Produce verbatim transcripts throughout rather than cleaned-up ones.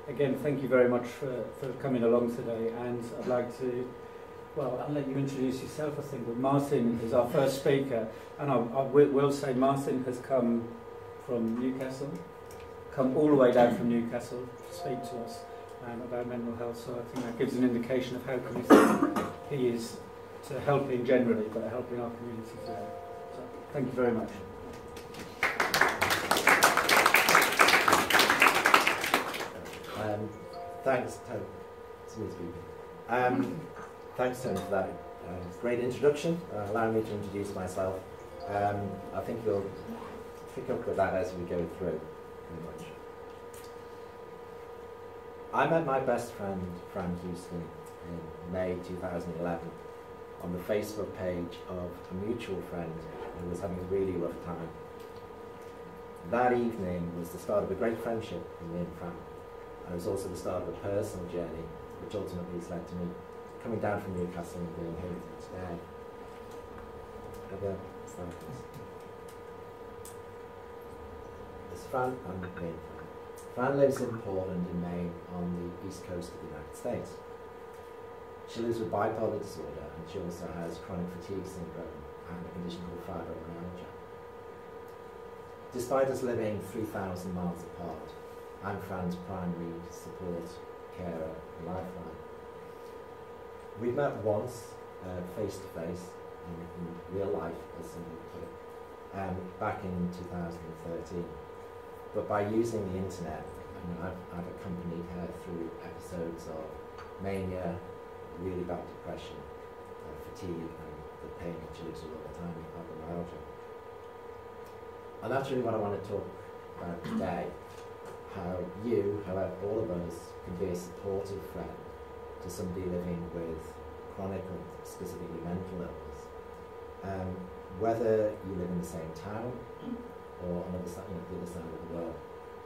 again, thank you very much for, for coming along today, and I'd like to, well, I'll let you introduce yourself, I think, but Martin is our first speaker, and I, I will, will say Martin has come from Newcastle, come all the way down from Newcastle to speak to us um, about mental health, so I think that gives an indication of how committed he is to helping generally, but helping our community today. So, thank you very much. Um, thanks, Tony. Smooth speaking. Um, thanks, Tony, for that uh, great introduction, uh, allowing me to introduce myself. Um, I think you'll pick up with that as we go through, pretty much. I met my best friend, Fran Houston, in May two thousand eleven on the Facebook page of a mutual friend who was having a really rough time. That evening was the start of a great friendship for me and Fran. And it was also the start of a personal journey, which ultimately has led to me coming down from Newcastle and being here today. Other slides. It's Fran and me. Fran lives in Portland in Maine on the east coast of the United States. She lives with bipolar disorder, and she also has chronic fatigue syndrome and a condition called fibromyalgia. Despite us living three thousand miles apart, I'm Fran's primary support, carer, and lifeline. We've met once, uh, face to face, in, in real life, as somebody put it, um, back in two thousand thirteen. But by using the internet, you know, I've, I've accompanied her through episodes of mania, really bad depression, uh, fatigue, and the pain that she lives with all the time with fibromyalgia. And that's really what I want to talk about today. How you, however, all of us, can be a supportive friend to somebody living with chronic or specifically mental illness. Um, whether you live in the same town or on the other side, you know, the other side of the world.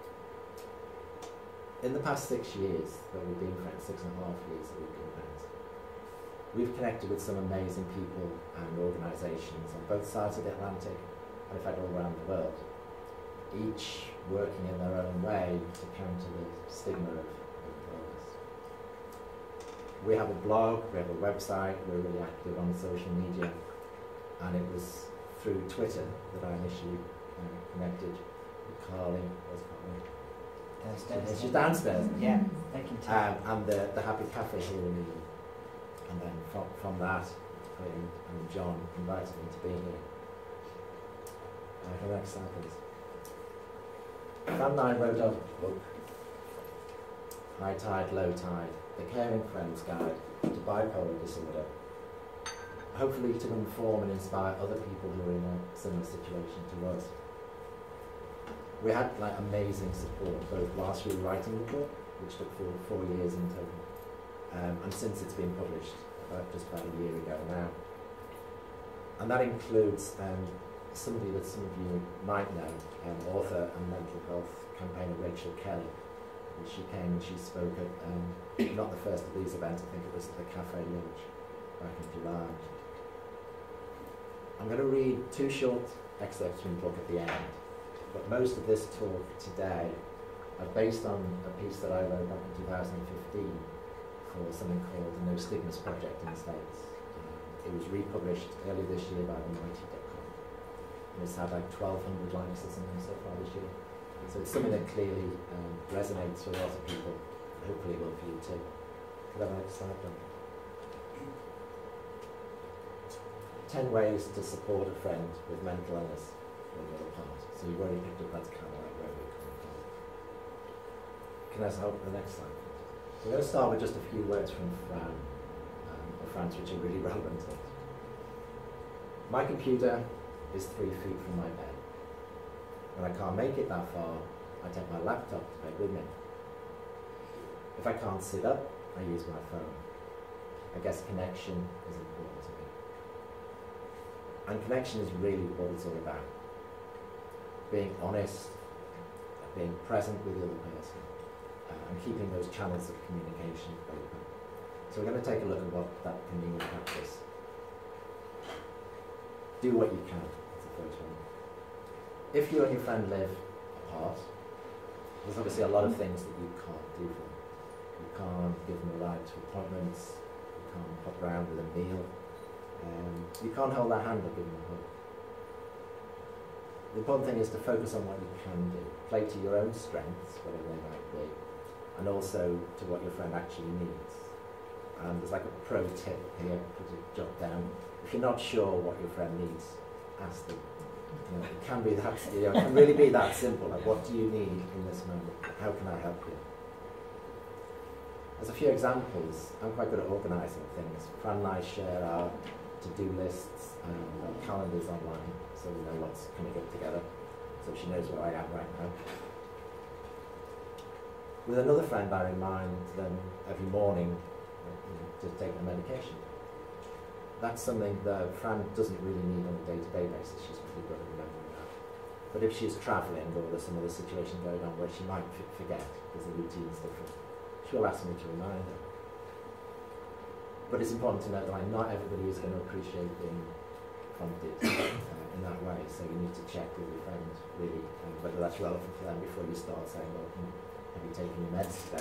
In the past six years that we've been friends, six and a half years that we've been friends, we've connected with some amazing people and organisations on both sides of the Atlantic, and in fact all around the world, each working in their own way to counter the stigma of, of illness. We have a blog, we have a website, we're really active on social media, and it was through Twitter that I initially uh, connected with Carly. Where's Carly? Downstairs. She's downstairs. Yeah, thank you. Um, and the, the Happy Cafe here in Ely. And then from, from that, Colin and John invited me to be here. Uh, the next slide, please. Fran and I wrote a book, High Tide, Low Tide, The Caring Friend's Guide to Bipolar Disorder, hopefully to inform and inspire other people who are in a similar situation to us. We had like amazing support, both whilst we were writing the book, which took four, four years in total, um, and since it's been published, about, just about a year ago now. And that includes um, somebody that some of you might know, um, author and mental health campaigner Rachel Kelly. And she came and she spoke at, um, not the first of these events, I think it was at the Cafe Lunch back in July. I'm going to read two short excerpts from the book at the end, but most of this talk today are based on a piece that I wrote back in two thousand fifteen for something called the No Stigmas Project in the States. Um, it was republished earlier this year by the Mighty dot com. It's had like twelve hundred likes or something so far this year. So it's something that clearly um, resonates with a lot of people, and hopefully will for you too. Could I have a next slide, please? Ten ways to support a friend with mental illness when you're apart. So you've already picked up that's kind of like where we're coming from. Can I help the next slide? So we're going to start with just a few words from Fran, um, or Fran's, which are really relevant to us. My computer is three feet from my bed. When I can't make it that far, I take my laptop to bed with me. If I can't sit up, I use my phone. I guess connection is important to me. And connection is really what it's all about. Being honest, being present with the other person, uh, and keeping those channels of communication open. So we're going to take a look at what that can mean in practice. Do what you can, that's the first one. If you and your friend live apart, there's obviously a lot of things that you can't do for them. out to appointments, you can't pop around with a meal, um, you can't hold their hand or give them a hug. The important thing is to focus on what you can do, play to your own strengths, whatever they might be, and also to what your friend actually needs. And there's like a pro tip here, put it jot down. If you're not sure what your friend needs, ask them. You know, it can be that, you know, it can really be that simple. Like, what do you need in this moment? How can I help you? There's a few examples. I'm quite good at organising things. Fran and I share our to-do lists and our calendars online, so we know what's coming up together. So she knows where I am right now. With another friend, I remind them every morning, you know, to take the medication. That's something that Fran doesn't really need on a day-to-day basis. She's pretty good at remembering that. But if she's travelling or there's some other situation going on where she might f forget because the routine's different, she'll ask me to remind her. But it's important to know that like, not everybody is going to appreciate being prompted uh, in that way. So you need to check with your friend really um, whether that's relevant for them before you start saying, well, hmm, have you taken your meds today?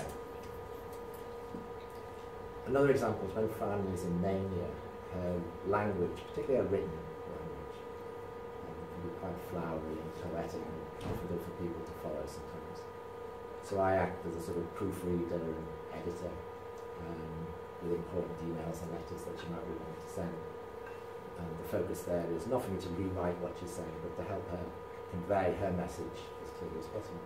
Another example is when Fran was in mania. Her language, particularly her written language, um, can be quite flowery and poetic and difficult for people to follow sometimes. So I act as a sort of proofreader and editor um, with important emails and letters that she might really want to send. And the focus there is not for me to rewrite what she's saying, but to help her convey her message as clearly as possible.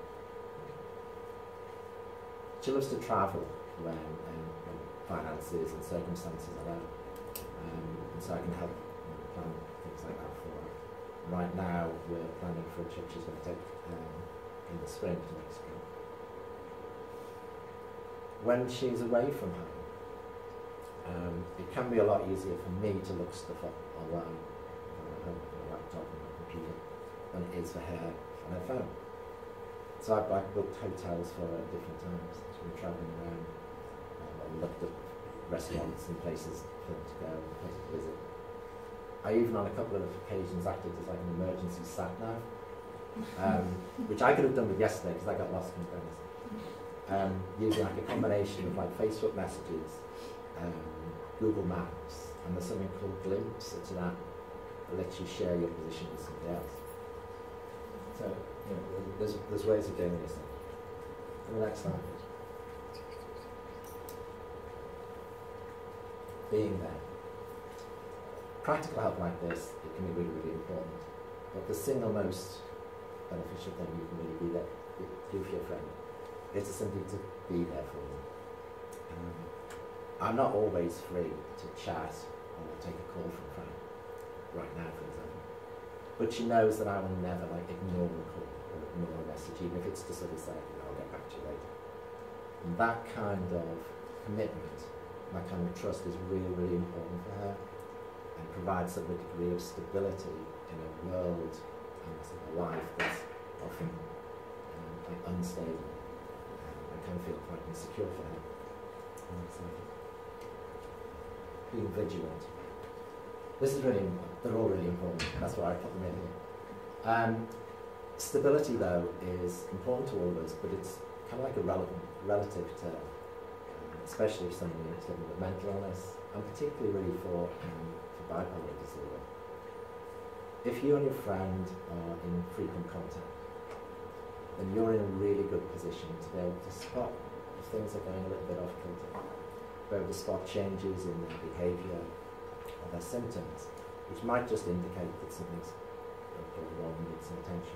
She loves to travel when, um, when finances and circumstances allow. Um, and so I can help you know, plan things like that for her. Right now we're planning for a trip she's going to take um, in the spring to Mexico. When she's away from home, um, it can be a lot easier for me to look stuff up online on her home, on her laptop and her computer than it is for her on her phone. So I've, I've booked hotels for her at different times. So we're travelling around um, and looked at restaurants and places for them to go and places to visit. I even on a couple of occasions acted as like an emergency sat nav, um, which I could have done with yesterday because I got lost in Venice. Um, using like a combination of like Facebook messages, um, Google Maps, and there's something called Glimpse. It's an app that lets you share your position with somebody else. So you know, there's there's ways of doing this. And the next slide. Being there. Practical help like this, it can be really, really important. But the single most beneficial thing you can really be there, do for your friend, is to simply to be there for them. Um, I'm not always free to chat or take a call from a friend, right now for example. But she knows that I will never like ignore a call or ignore a message, even if it's to sort of say, you know, I'll get back to you later. And that kind of commitment, that kind of trust is really, really important for her and provides a degree of stability in a world and a life that's often um, like unstable. Um, I kind of feel quite insecure for her. Being vigilant. This is really important. They're all really important. That's why I put them in here. Um, stability, though, is important to all of us, but it's kind of like a relevant, relative term. Especially if somebody is living with mental illness, and particularly really for, um, for bipolar disorder. If you and your friend are in frequent contact, then you're in a really good position to be able to spot if things are going a little bit off kilter, be able to spot changes in their behaviour or their symptoms, which might just indicate that something's going wrong and needs some attention.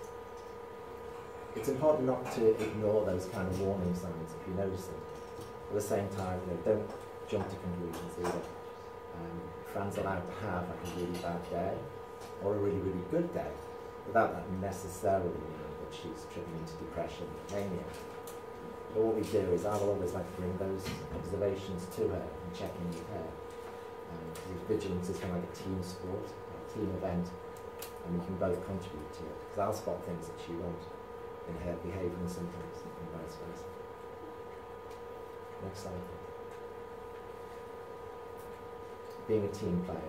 It's important not to ignore those kind of warning signs if you notice them. At the same time, you know, don't jump to conclusions either. Um, Fran's allowed to have like a really bad day or a really, really good day without that necessarily meaning that she's tripping into depression or mania. But what we do is I will always like to bring those observations to her and check in with her. Um, because vigilance is kind of like a team sport, a team event, and we can both contribute to it. Because I'll spot things that she won't in her behaviour and symptoms and vice versa. Next slide. Being a team player.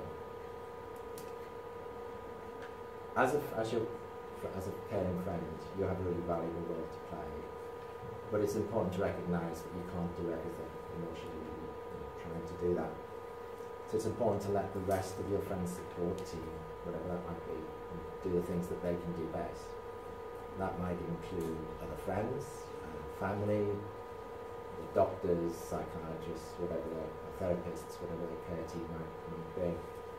As a, as, your, as a caring friend, you have a really valuable role to play but it's important to recognise that you can't do everything, nor should you be trying to do that. So it's important to let the rest of your friends support team, whatever that might be, do the things that they can do best. That might include other friends, uh, family, the doctors, psychiatrists, whatever the therapists, whatever the care team might, might be.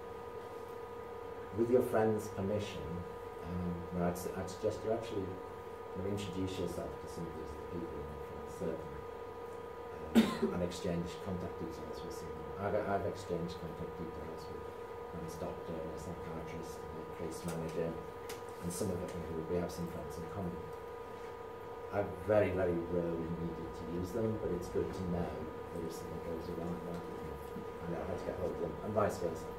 With your friends' permission, um, I'd, su I'd suggest you actually you know, introduce yourself to some of these people in your friends circle, um, and exchange contact details with some. I've, I've exchanged contact details with one's doctor, a psychiatrist, a case manager, and some of it, you know, we have some friends in common. I've very, very rarely needed to use them, but it's good to know that if something goes wrong, I know how to get hold of them, and vice versa.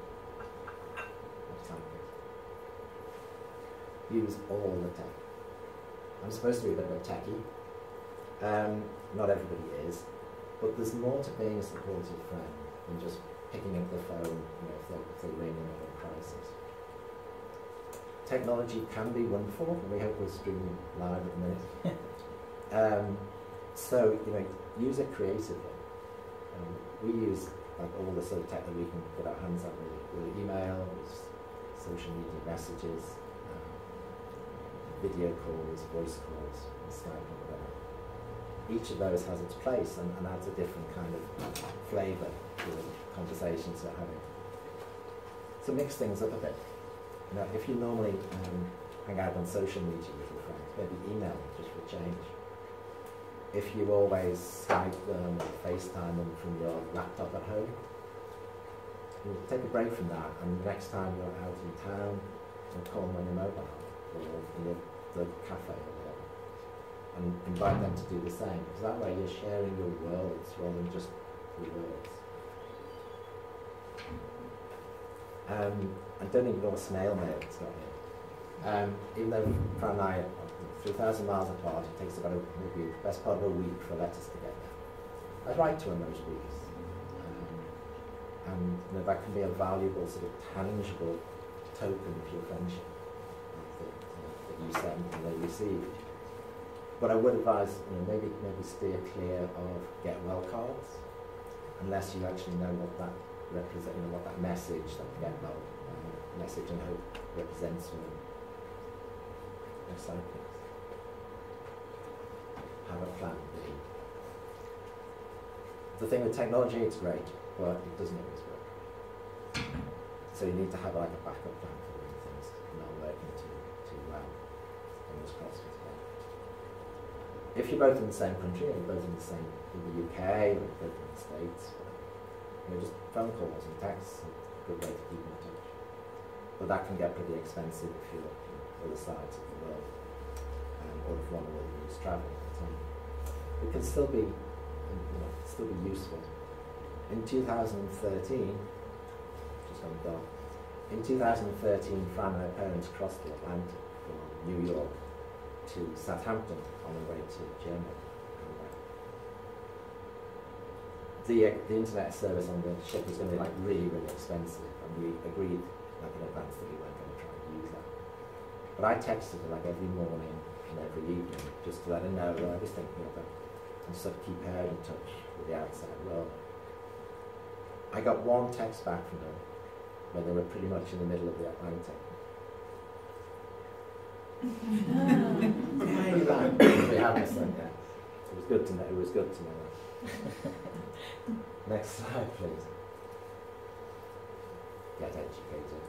Use all the tech. I'm supposed to be a bit of a techie. Um, not everybody is, but there's more to being a supportive friend than just picking up the phone, you know, if they, if they ring in a crisis. Technology can be wonderful, and we hope we're streaming live at the minute. um, so, you know, use it creatively. Um, we use like all the sort of tech that we can get our hands on, with, with email, with social media messages, um, video calls, voice calls, Skype or whatever. Each of those has its place and, and adds a different kind of flavour to the conversations we're having. So mix things up a bit. You know, if you normally um, hang out on social media with your friends, maybe email them just for change. If you always Skype them or FaceTime them from your laptop at home, you take a break from that, and next time you're out in town, you call them on your mobile or in the, the cafe or whatever, and invite them to do the same, because that way you're sharing your worlds rather than just your words. Um, and don't ignore snail mail, it's not here. Um, even though Fran and I are three thousand miles apart, it takes about a, maybe the best part of a week for letters to get there. I write to her most weeks. Um, and you know, that can be a valuable, sort of tangible token of your friendship that, uh, that you send and they receive. But I would advise, you know, maybe maybe steer clear of get well cards, unless you actually know what that represent, you know, what that message, that get well uh, message and hope represents for them. Next slide, please. Have a plan B. The thing with technology, it's great, but it doesn't always work. So you need to have like a backup plan for when things are not working too too well. Fingers crossed as well. If you're both in the same country, or you're both in the same in the U K, or you're both in the States, you know, just phone calls and texts are a good way to keep in touch. But that can get pretty expensive if you're on other sides of the world, um, or if one or the other is traveling at the time. It can still be, you know, still be useful. In two thousand thirteen, just gone dark. In two thousand thirteen, Fran and her parents crossed the Atlantic from New York to Southampton on their way to Germany. The, uh, the internet service on the ship was going to be like really, really expensive, and we agreed like in advance that we weren't going to try and use that. But I texted her like every morning and every evening just to let her know that I was thinking of her and sort of keep her in touch with the outside world. I got one text back from her when they were pretty much in the middle of the Atlantic. Hey, that. We haven't said that. It was good to know. It was good to know that. Next slide, please. Get educated.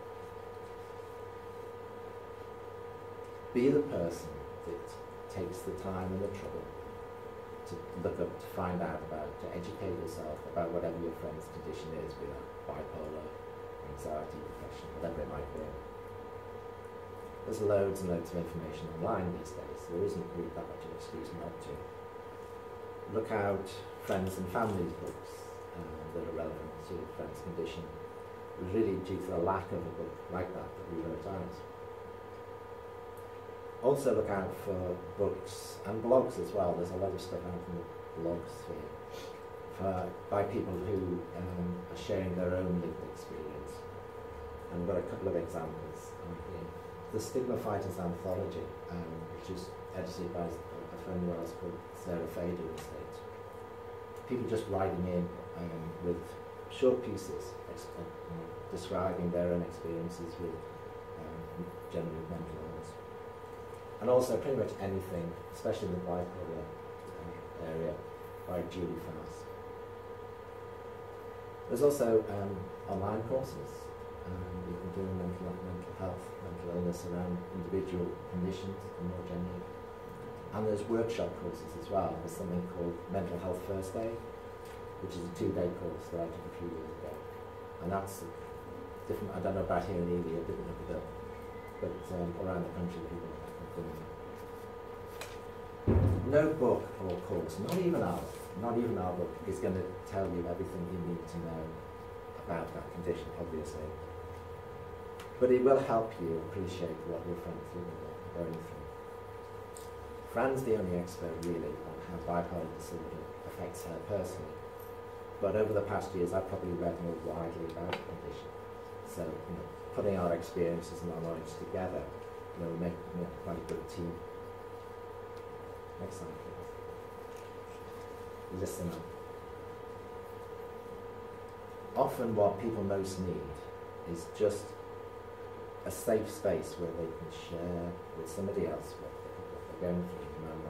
Be the person that takes the time and the trouble to look up, to find out about, to educate yourself about whatever your friend's condition is, be that bipolar, anxiety, depression, whatever it might be. There's loads and loads of information online these days, so there isn't really that much of an excuse not to. Look out friends and families books um, that are relevant to a friend's condition. It was really due to the lack of a book like that that we wrote out. Also look out for books and blogs as well. There's a lot of stuff out in the blogs here for, by people who um, are sharing their own lived experience. And we've got a couple of examples um, here. The Stigma Fighters Anthology, um, which is edited by a friend of ours called Sarah Fader in the States. People just writing in um, with short pieces ex- uh, you know, describing their own experiences with um, general mental illness. And also pretty much anything, especially in the bipolar uh, area, by Julie Fast. There's also um, online courses. Um, you can do mental, mental health, mental illness around individual conditions and more generally. And there's workshop courses as well. There's something called Mental Health First Aid, which is a two-day course that I took a few years ago. And that's different. I don't know about here in Ely, I didn't look it up. But um, around the country, people are doing it. No book or course, not even our, not even our book, is going to tell you everything you need to know about that condition, obviously. But it will help you appreciate what your friends are going through. Fran's the only expert really on how bipolar disorder affects her personally. But over the past years, I've probably read more widely about the condition. So, you know, putting our experiences and our knowledge together, you know, we make, make quite a good team. Next slide, please. Listen up. Often what people most need is just a safe space where they can share with somebody else what they're going through at the moment.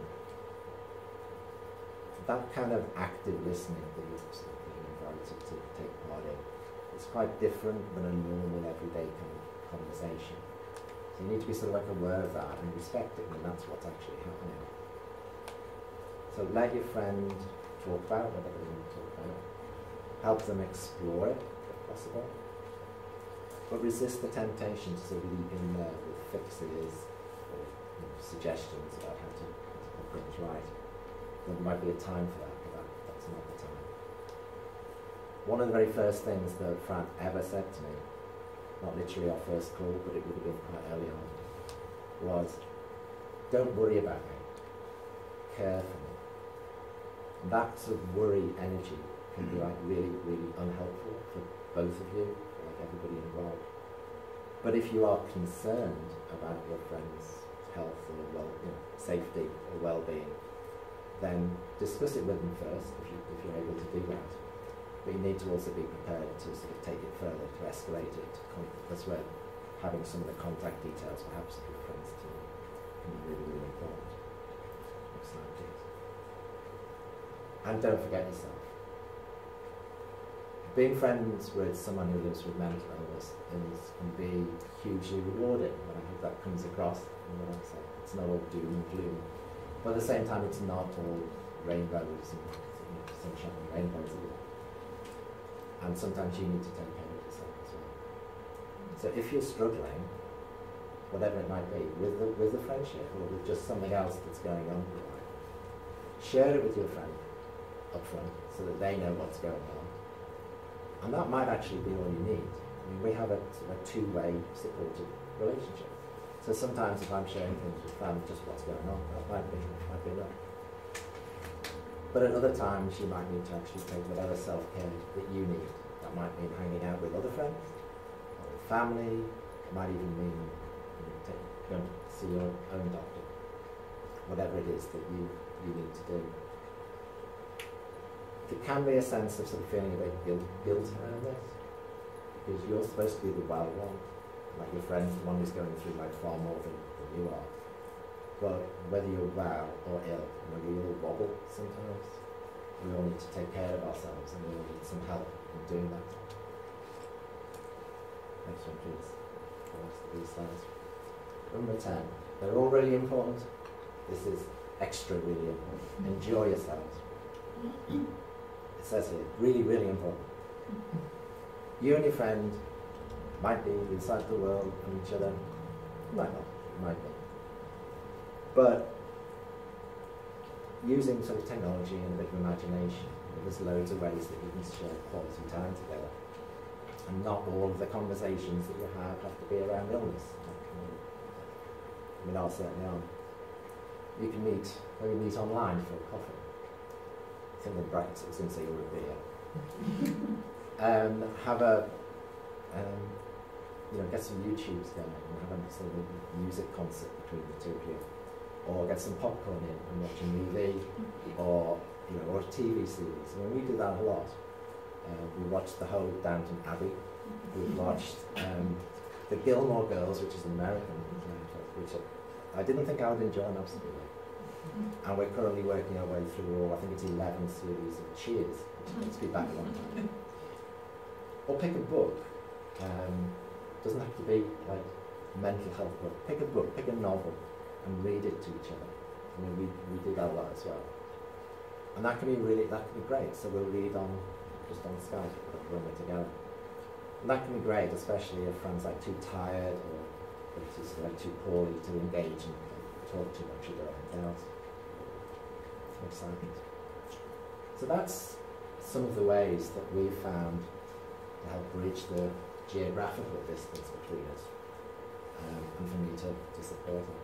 That kind of active listening that you're sort of being invited to take part in is quite different than a normal everyday kind of conversation. So you need to be sort of like aware of that and respect it, and that's what's actually happening. So let your friend talk about whatever they want to talk about. Help them explore it, if possible. But resist the temptation to sort of leap in there with fixes or you know, suggestions about how to, how to put things right. There might be a time for that, but that, that's not the time. One of the very first things that Fran ever said to me, not literally our first call, but it would have been quite early on, was, don't worry about me, care for me. And that sort of worry energy can be like really, really unhelpful for both of you, like everybody involved. But if you are concerned about your friend's health or well, you know, safety or well-being, then discuss it with them first if, you, if you're able to do that. But you need to also be prepared to sort of take it further, to escalate it. To con- that's where having some of the contact details perhaps of your friends too can be really, really important. Next slide, please. And don't forget yourself. Being friends with someone who lives with mental illness is, can be hugely rewarding, and I hope that comes across in what I'm saying. It's not all doom and gloom. But at the same time, it's not all rainbows and you know, sunshine and rainbows either. And sometimes you need to take care of yourself as well. So if you're struggling, whatever it might be, with the, with the friendship or with just something else that's going on in your life, share it with your friend up front so that they know what's going on. And that might actually be all you need. I mean, we have a, a two-way supportive relationship. So sometimes if I'm sharing things with Fran, just what's going on, that might be, might be enough. But at other times, you might need to actually take whatever self-care that you need. That might mean hanging out with other friends, or with family. It might even mean you know, take, going to see your own doctor. Whatever it is that you, you need to do. There can be a sense of sort of feeling a bit guilt, guilt around this, because you're supposed to be the well one, like your friend's the one who's going through like far more than, than you are. But whether you're well or ill, you know, we all wobble sometimes. We all need to take care of ourselves, and we all need some help in doing that. Next one, please. The rest of these slides. Number ten. They're all really important. This is extra really important. Enjoy yourselves. It says here, really, really important. You and your friend might be inside the world from each other. Might not, might be. But using sort of technology and a bit of imagination, there's loads of ways that you can share quality time together. And not all of the conversations that you have have to be around illness. I mean, I'll certainly on. You can meet, maybe meet online for a coffee. Something bright, so I was going to say over a beer. um, have a, um, you know, get some YouTubes going and have a sort of music concert between the two of you. or get some popcorn in and watch a movie, or you know, or a T V series. I mean, we do that a lot. Uh, we watched the whole Downton Abbey. We watched um, the Gilmore Girls, which is an American, uh, which I, I didn't think I would enjoy absolutely. And we're currently working our way through all, I think it's eleven series of Cheers, which takes me back a long time. Or pick a book. Um, doesn't have to be like a mental health book. Pick a book, pick a novel, and read it to each other. I mean, we, we do that a lot as well. And that can be really, that can be great. So we'll read on, just on Skype when we're together. And that can be great, especially if friends are too tired or just like too poorly to engage and talk too much about anything else. Exciting. So that's some of the ways that we've found to help bridge the geographical distance between us, um, and for me to, to support it.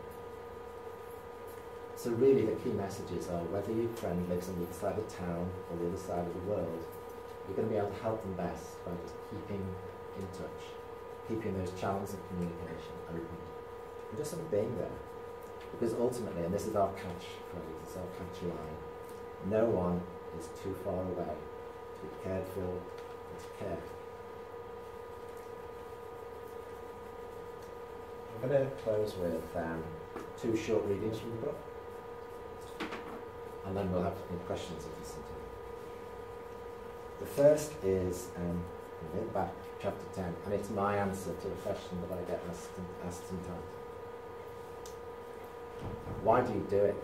So really the key messages are whether your friend lives on the other side of town or the other side of the world, you're going to be able to help them best by just keeping in touch, keeping those channels of communication open, and just sort of being there. Because ultimately, and this is our catchphrase, it's our catch line, no one is too far away to be cared for and to care. I'm going to close with um, two short readings from the book, and then we'll have any questions if you listen to them. The first is um, in the back, chapter ten, and it's my answer to a question that I get asked, asked sometimes. Why do you do it?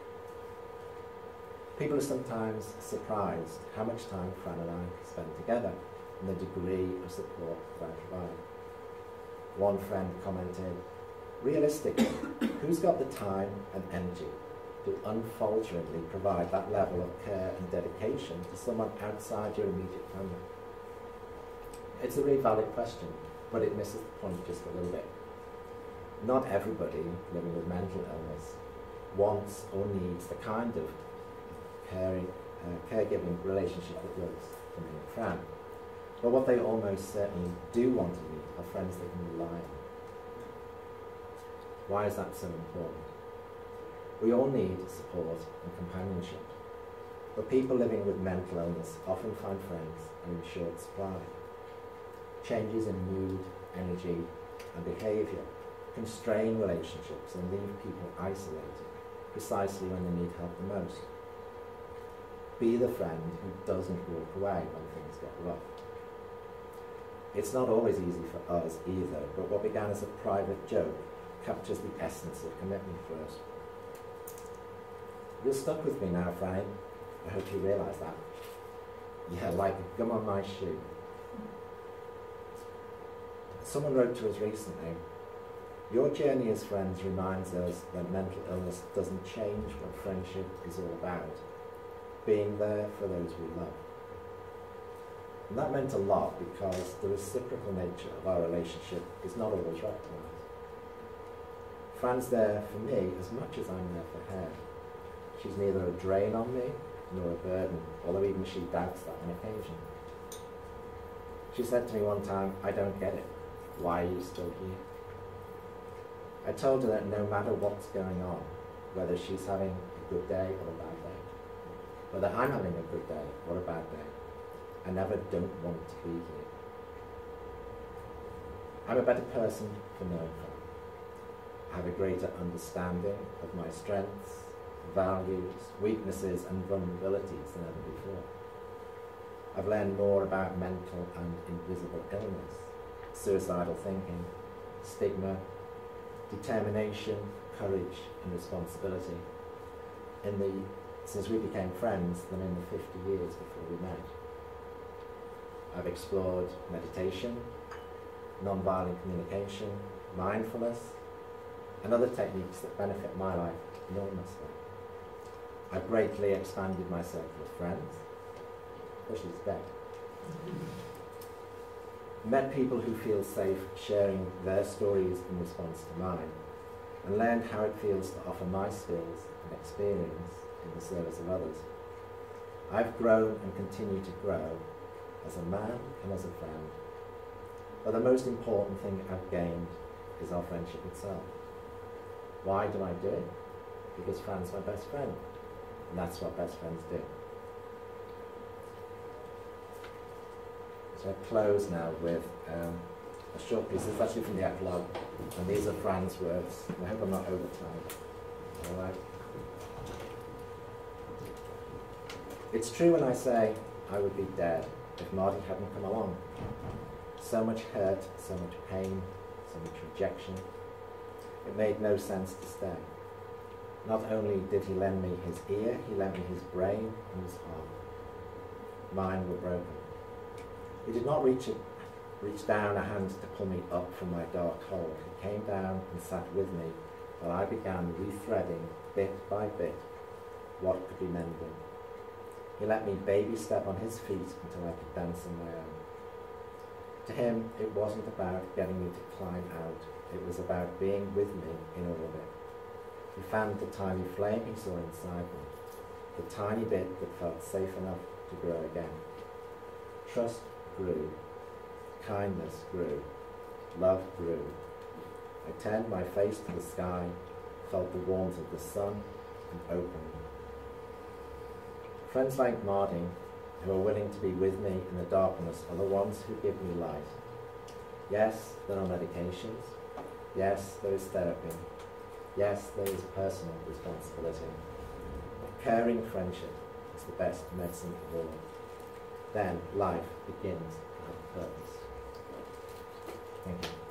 People are sometimes surprised how much time Fran and I spend together and the degree of support that I provide. One friend commented, realistically, who's got the time and energy to unfalteringly provide that level of care and dedication to someone outside your immediate family? It's a really valid question, but it misses the point just a little bit. Not everybody living with mental illness wants or needs the kind of caring, uh, caregiving relationship that works for me and Fran. But what they almost certainly do want to need are friends they can rely on. Why is that so important? We all need support and companionship, but people living with mental illness often find friends are in short supply. Changes in mood, energy, and behaviour can strain relationships and leave people isolated precisely when they need help the most. Be the friend who doesn't walk away when things get rough. It's not always easy for us either, but what began as a private joke captures the essence of commitment for us. You're stuck with me now, Franny. I hope you realise that. Yeah, like a gum on my shoe. Someone wrote to us recently, your journey as friends reminds us that mental illness doesn't change what friendship is all about. Being there for those we love. And that meant a lot because the reciprocal nature of our relationship is not always recognised. Fran's there for me as much as I'm there for her. She's neither a drain on me nor a burden, although even she doubts that on occasion. She said to me one time, I don't get it. Why are you still here? I told her that no matter what's going on, whether she's having a good day or a bad day, whether I'm having a good day or a bad day, I never don't want to be here. I'm a better person for knowing her. I have a greater understanding of my strengths, values, weaknesses and vulnerabilities than ever before. I've learned more about mental and invisible illness, suicidal thinking, stigma, determination, courage and responsibility in the, since we became friends than in the fifty years before we met. I've explored meditation, non-violent communication, mindfulness and other techniques that benefit my life enormously. I've greatly expanded my circle of friends, especially today. Met people who feel safe sharing their stories in response to mine, and learned how it feels to offer my skills and experience in the service of others. I've grown and continue to grow as a man and as a friend, but the most important thing I've gained is our friendship itself. Why do I do it? because Fran's my best friend. And that's what best friends do. So I close now with um, a short piece. This is actually from the epilogue, and these are Fran's words. I hope I'm not over time. All right. It's true when I say I would be dead if Marty hadn't come along. So much hurt, so much pain, so much rejection. It made no sense to stay. Not only did he lend me his ear, he lent me his brain and his heart. Mine were broken. He did not reach, it, reach down a hand to pull me up from my dark hole. He came down and sat with me while I began rethreading, bit by bit, what could be mended. He let me baby step on his feet until I could dance on my own. To him, it wasn't about getting me to climb out. It was about being with me in all of it. He fanned the tiny flame he saw inside me, the tiny bit that felt safe enough to grow again. Trust grew, kindness grew, love grew. I turned my face to the sky, felt the warmth of the sun, and opened. Friends like Marty, who are willing to be with me in the darkness, are the ones who give me light. Yes, there are medications. Yes, there is therapy. Yes, there is personal responsibility. Caring friendship is the best medicine of all. Then life begins to have purpose. Thank you.